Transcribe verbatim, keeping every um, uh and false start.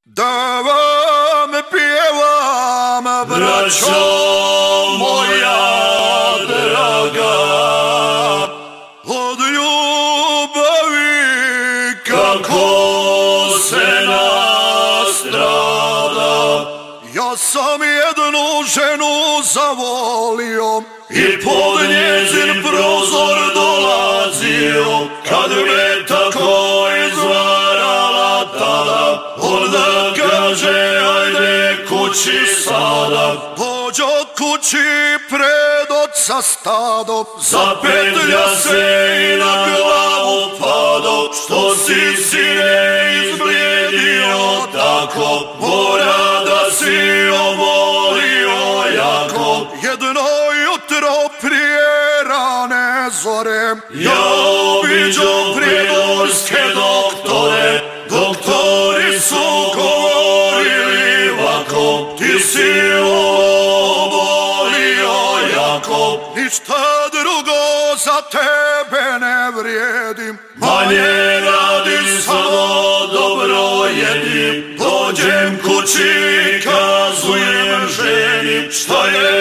Da vam pjevam, braćo moja draga, od ljubavi kako se nastrada. Ja sam jednu ženu zavolio i pod njezin prozor dolazio, kad me tako izvarala tada, onda kaže ajde kući sada. Pođo kući pred oca stado, zapetlja se i na glavu pado. Što si sine izblijedio tako, mora da si obolio jako. Jedno jutro prije rane zore, ja obiđo primorske doktore. Doktori su govorili ovako, ti si obolio jako. Ništa drugo za tebe ne vrijedim, manje radim, samo dobro jedim. Dođem kući, kazujem ženi šta je